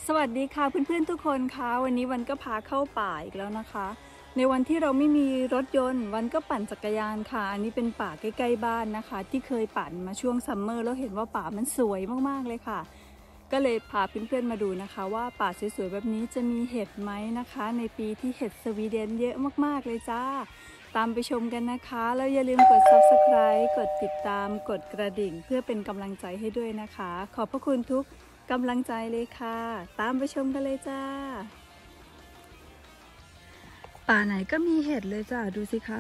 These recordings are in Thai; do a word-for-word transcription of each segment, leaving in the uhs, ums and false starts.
สวัสดีค่ะเพื่อนๆทุกคนคะวันนี้วันก็พาเข้าป่าอีกแล้วนะคะในวันที่เราไม่มีรถยนต์วันก็ปั่นจักรยานค่ะอันนี้เป็นป่าใกล้ๆบ้านนะคะที่เคยปั่นมาช่วงซัมเมอร์แล้วเห็นว่าป่ามันสวยมากๆเลยค่ะก็เลยพาเพื่อนๆมาดูนะคะว่าป่าสวยๆแบบนี้จะมีเห็ดไหมนะคะในปีที่เห็ดสวีเดนเยอะมากๆเลยจ้าตามไปชมกันนะคะแล้วอย่าลืมกด ซับสไครบ์ กดติดตามกดกระดิ่งเพื่อเป็นกำลังใจให้ด้วยนะคะขอบพระคุณทุกกำลังใจเลยค่ะตามไปชมกันเลยจ้าป่าไหนก็มีเห็ดเลยจ้าดูสิคะ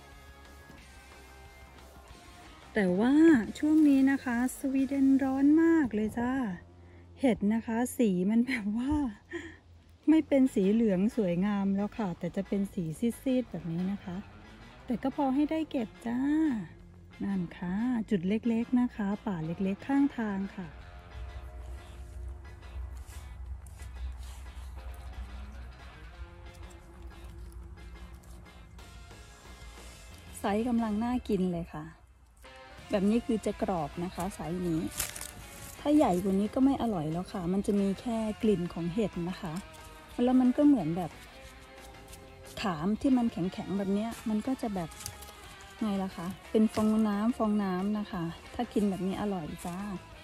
แต่ว่าช่วงนี้นะคะสวีเดนร้อนมากเลยจ้าเห็ดนะคะสีมันแบบว่าไม่เป็นสีเหลืองสวยงามแล้วค่ะแต่จะเป็นสีซีดๆแบบนี้นะคะแต่ก็พอให้ได้เก็บจ้านั่นค่ะจุดเล็กๆนะคะป่าเล็กๆข้างทางค่ะไซส์กำลังน่ากินเลยค่ะแบบนี้คือจะกรอบนะคะไซส์นี้ถ้าใหญ่กว่านี้ก็ไม่อร่อยแล้วค่ะมันจะมีแค่กลิ่นของเห็ดนะคะแล้วมันก็เหมือนแบบขามที่มันแข็งๆแบบนี้มันก็จะแบบไงล่ะคะเป็นฟองน้ำฟองน้ำนะคะถ้ากินแบบนี้อร่อยจ้า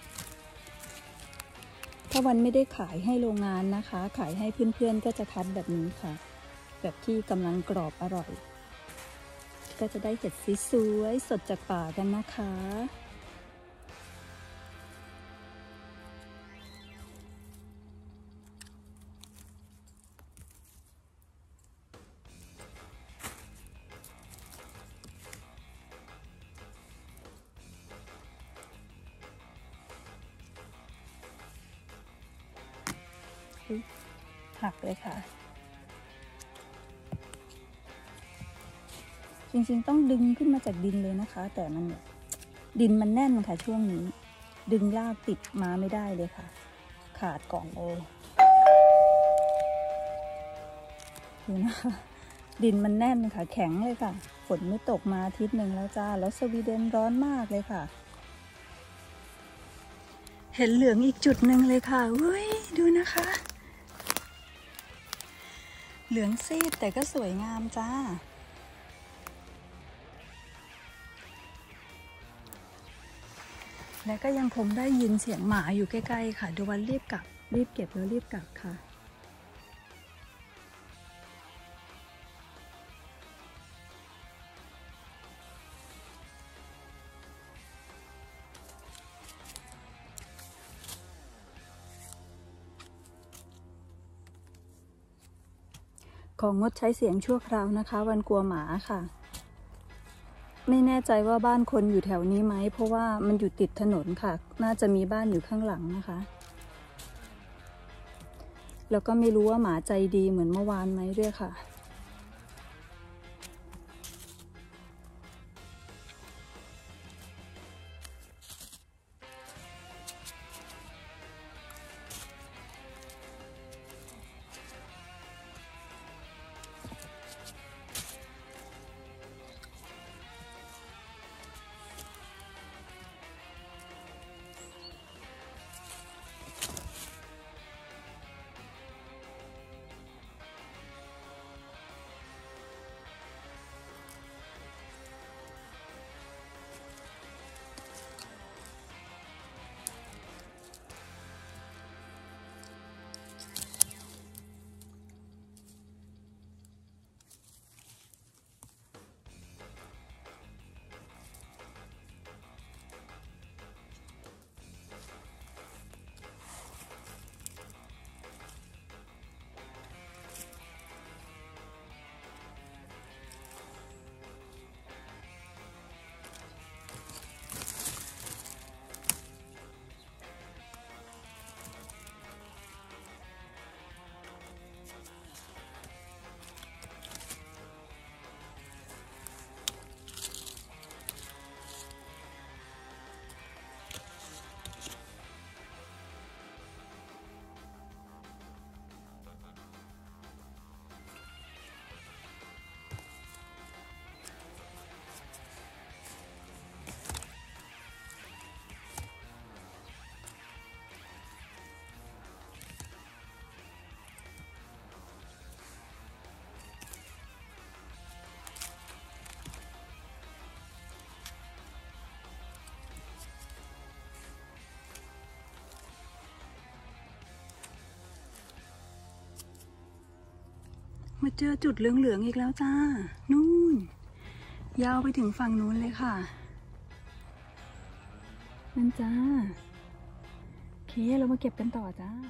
ถ้าวันไม่ได้ขายให้โรงงานนะคะขายให้เพื่อนๆก็จะคัดแบบนี้ค่ะแบบที่กำลังกรอบอร่อยก็จะได้เห็ดสีสวยสดจากป่ากันนะคะหักเลยค่ะจริงๆต้องดึงขึ้นมาจากดินเลยนะคะแต่มันดินมันแน่นค่ะช่วงนี้ดึงรากติดมาไม่ได้เลยค่ะขาดก่อนเลยดูนะคะดินมันแน่นค่ะแข็งเลยค่ะฝนไม่ตกมาอาทิตย์หนึ่งแล้วจ้าแล้วสวีเดนร้อนมากเลยค่ะเห็นเหลืองอีกจุดหนึ่งเลยค่ะเฮ้ยดูนะคะเหลืองซีดแต่ก็สวยงามจ้าและก็ยังคงได้ยินเสียงหมาอยู่ใกล้ๆค่ะเดี๋ยววันรีบกลับรีบเก็บแล้วรีบกลับค่ะของงดใช้เสียงชั่วคราวนะคะวันกลัวหมาค่ะไม่แน่ใจว่าบ้านคนอยู่แถวนี้ไหมเพราะว่ามันอยู่ติดถนนค่ะน่าจะมีบ้านอยู่ข้างหลังนะคะแล้วก็ไม่รู้ว่าหมาใจดีเหมือนเมื่อวานไหมด้วยค่ะมาเจอจุดเหลืองๆอีกแล้วจ้านู่นยาวไปถึงฝั่งนู้นเลยค่ะนั่นจ้าโอเคเรามาเก็บกันต่อจ้า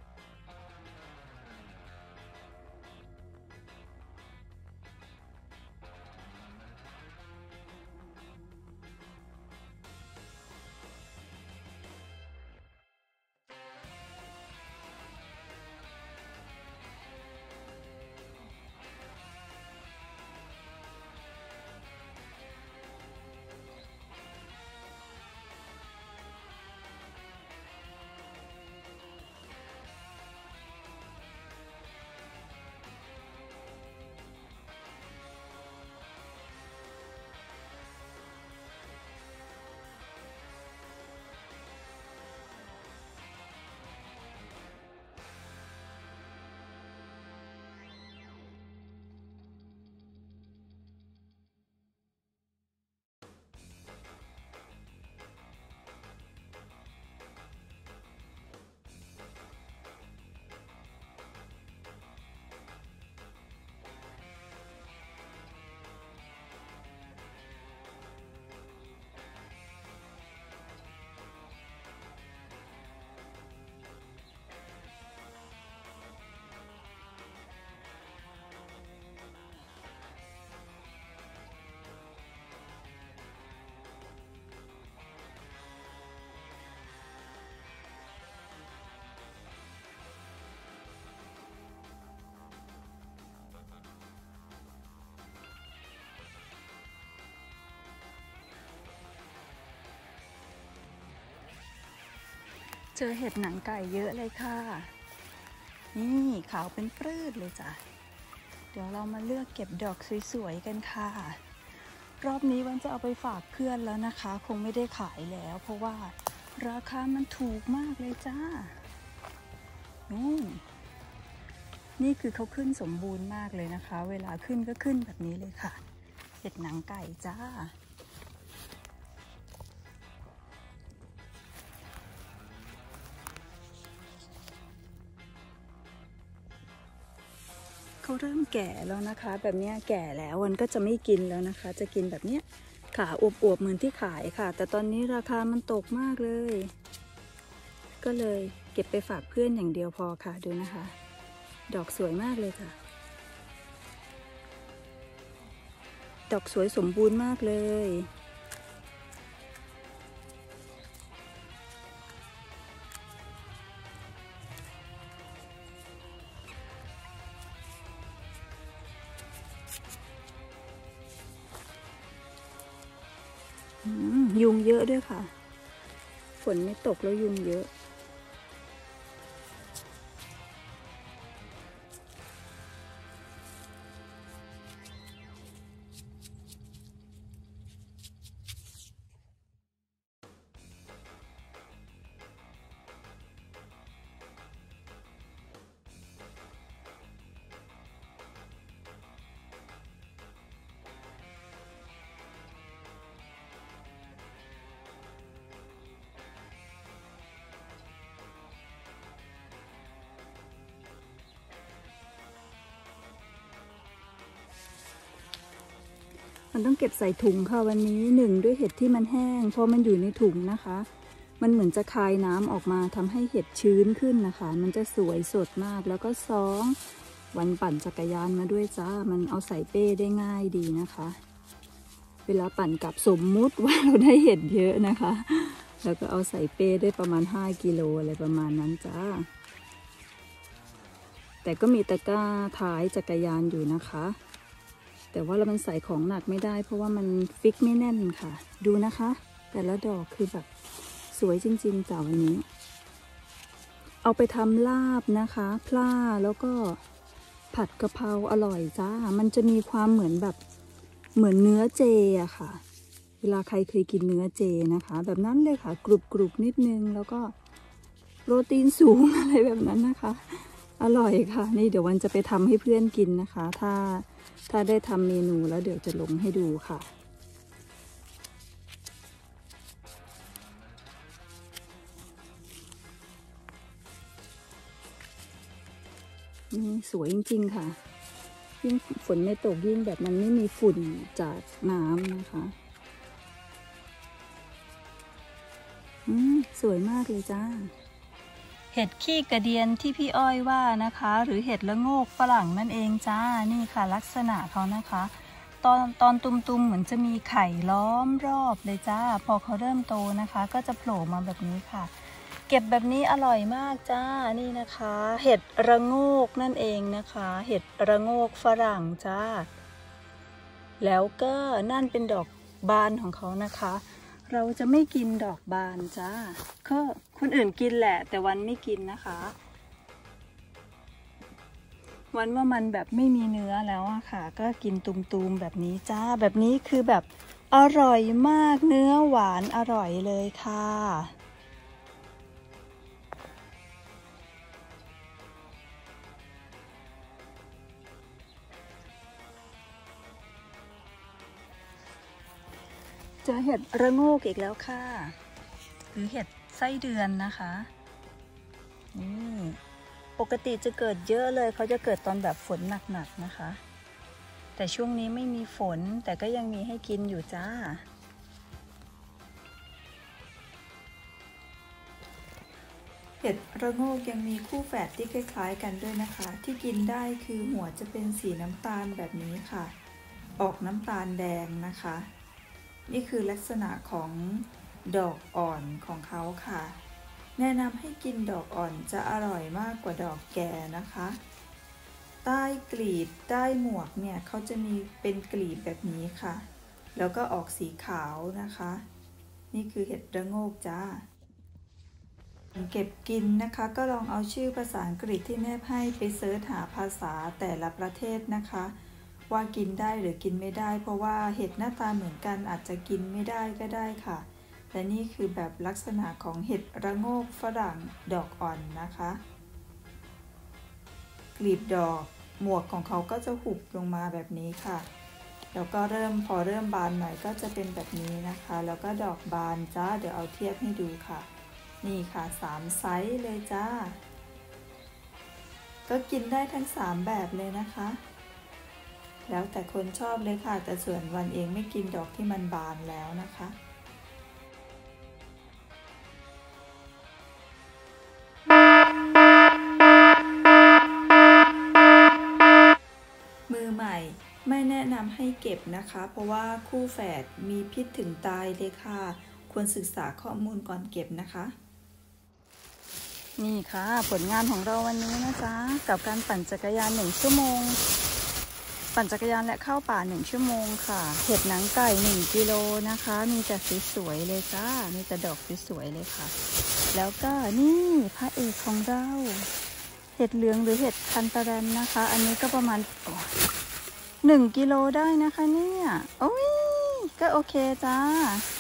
เจอเห็ดหนังไก่เยอะเลยค่ะนี่ขาวเป็นปลื้ดเลยจ้ะเดี๋ยวเรามาเลือกเก็บดอกสวยๆกันค่ะรอบนี้วันจะเอาไปฝากเพื่อนแล้วนะคะคงไม่ได้ขายแล้วเพราะว่าราคามันถูกมากเลยจ้านู่นนี่คือเขาขึ้นสมบูรณ์มากเลยนะคะเวลาขึ้นก็ขึ้นแบบนี้เลยค่ะเห็ดหนังไก่จ้าเขาเริ่มแก่แล้วนะคะแบบนี้แก่แล้ววันก็จะไม่กินแล้วนะคะจะกินแบบนี้ขาอวบๆเหมือนที่ขายค่ะแต่ตอนนี้ราคามันตกมากเลยก็เลยเก็บไปฝากเพื่อนอย่างเดียวพอค่ะดูนะคะดอกสวยมากเลยค่ะดอกสวยสมบูรณ์มากเลยยุงเยอะด้วยค่ะฝนไม่ตกแล้วยุงเยอะมันต้องเก็บใส่ถุงค่ะวันนี้หนึ่งด้วยเห็ดที่มันแห้งเพราะมันอยู่ในถุงนะคะมันเหมือนจะคายน้ำออกมาทำให้เห็ดชื้นขึ้นนะคะมันจะสวยสดมากแล้วก็สองวันปั่นจักรยานมาด้วยจ้ามันเอาใส่เป้ได้ง่ายดีนะคะเวลาปั่นกลับสมมุติว่าเราได้เห็ดเยอะนะคะแล้วก็เอาใส่เป้ได้ประมาณห้ากิโลอะไรประมาณนั้นจ้าแต่ก็มีตะกร้าท้ายจักรยานอยู่นะคะแต่ว่าเรามันใส่ของหนักไม่ได้เพราะว่ามันฟิกไม่แน่นค่ะดูนะคะแต่ละดอกคือแบบสวยจริงๆจ้าวันนี้เอาไปทำลาบนะคะพล่าแล้วก็ผัดกะเพราอร่อยจ้ามันจะมีความเหมือนแบบเหมือนเนื้อเจอะค่ะเวลาใครเคยกินเนื้อเจนะคะแบบนั้นเลยค่ะกรุบกรุบนิดนึงแล้วก็โปรตีนสูงอะไรแบบนั้นนะคะอร่อยค่ะนี่เดี๋ยววันจะไปทำให้เพื่อนกินนะคะถ้าถ้าได้ทำเมนูแล้วเดี๋ยวจะลงให้ดูค่ะนี่สวยจริงๆค่ะยิ่งฝนไม่ตกยิ่งแบบมันไม่มีฝุ่นจากน้ำนะคะอืมสวยมากเลยจ้าเห็ดขี้กระเดียนที่พี่อ้อยว่านะคะหรือเห็ดละโงกฝรั่งนั่นเองจ้านี่ค่ะลักษณะเขานะคะตอนตอนตุ่มๆเหมือนจะมีไข่ล้อมรอบเลยจ้าพอเขาเริ่มโตนะคะก็จะโผล่มาแบบนี้ค่ะเก็บแบบนี้อร่อยมากจ้านี่นะคะเห็ดระโงกนั่นเองนะคะเห็ดระโงกฝรั่งจ้าแล้วก็นั่นเป็นดอกบานของเขานะคะเราจะไม่กินดอกบานจ้าก็คนอื่นกินแหละแต่วันไม่กินนะคะวันว่ามันแบบไม่มีเนื้อแล้วอะค่ะก็กินตุมๆแบบนี้จ้าแบบนี้คือแบบอร่อยมากเนื้อหวานอร่อยเลยค่ะเจอเห็ดระโงกอีกแล้วค่ะหรือเห็ดไส้เดือนนะคะนี่ปกติจะเกิดเยอะเลยเขาจะเกิดตอนแบบฝนหนักๆนะคะแต่ช่วงนี้ไม่มีฝนแต่ก็ยังมีให้กินอยู่จ้าเห็ดระโงกยังมีคู่แฝดที่คล้ายๆกันด้วยนะคะที่กินได้คือหัวจะเป็นสีน้ำตาลแบบนี้ค่ะออกน้ำตาลแดงนะคะนี่คือลักษณะของดอกอ่อนของเขาค่ะแนะนำให้กินดอกอ่อนจะอร่อยมากกว่าดอกแก่นะคะใต้กลีบใต้หมวกเนี่ยเขาจะมีเป็นกลีบแบบนี้ค่ะแล้วก็ออกสีขาวนะคะนี่คือเห็ดระโงกจ้าเก็บกินนะคะก็ลองเอาชื่อภาษาอังกฤษที่แนบให้ไปเสิร์ชหาภาษาแต่ละประเทศนะคะว่ากินได้หรือกินไม่ได้เพราะว่าเห็ดหน้าตาเหมือนกันอาจจะกินไม่ได้ก็ได้ค่ะและนี่คือแบบลักษณะของเห็ดระโงกฝรั่งดอกอ่อนนะคะกลีบดอกหมวกของเขาก็จะหุบลงมาแบบนี้ค่ะแล้วก็เริ่มพอเริ่มบานหน่อยก็จะเป็นแบบนี้นะคะแล้วก็ดอกบานจ้าเดี๋ยวเอาเทียบให้ดูค่ะนี่ค่ะสามไซส์เลยจ้าก็กินได้ทั้งสามแบบเลยนะคะแล้วแต่คนชอบเลยค่ะแต่ส่วนวันเองไม่กินดอกที่มันบานแล้วนะคะมือใหม่ไม่แนะนำให้เก็บนะคะเพราะว่าคู่แฝดมีพิษถึงตายเลยค่ะควรศึกษาข้อมูลก่อนเก็บนะคะนี่ค่ะผลงานของเราวันนี้นะจ๊ะกับการปั่นจักรยานหนึ่งชั่วโมงปั่นจักรยานและเข้าป่าหนึ่งชั่วโมงค่ะเห็ดหนังไก่หนึ่งกิโลนะคะมีแต่สวยๆเลยจ้ามีแต่ดอกสวยๆเลยค่ะแล้วก็นี่พระเอกของเราเห็ดเหลืองหรือเห็ดคันตะแรนนะคะอันนี้ก็ประมาณหนึ่งกิโลได้นะคะเนี่ยโอ้ยก็โอเคจ้า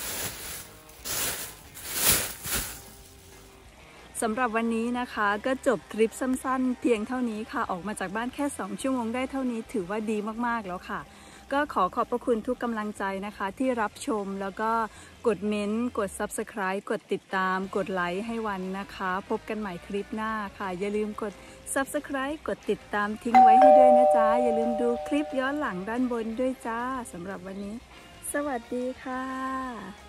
สำหรับวันนี้นะคะก็จบทริปสั้นๆเพียงเท่านี้ค่ะออกมาจากบ้านแค่สองชั่วโมงได้เท่านี้ถือว่าดีมากๆแล้วค่ะก็ขอขอบพระคุณทุกกำลังใจนะคะที่รับชมแล้วก็กดเม้นต์กด ซับสไครบ์ กดติดตามกดไลค์ให้วันนะคะพบกันใหม่คลิปหน้าค่ะอย่าลืมกด ซับสไครบ์ กดติดตามทิ้งไว้ให้ด้วยนะจ๊ะอย่าลืมดูคลิปย้อนหลังด้านบนด้วยจ้าสำหรับวันนี้สวัสดีค่ะ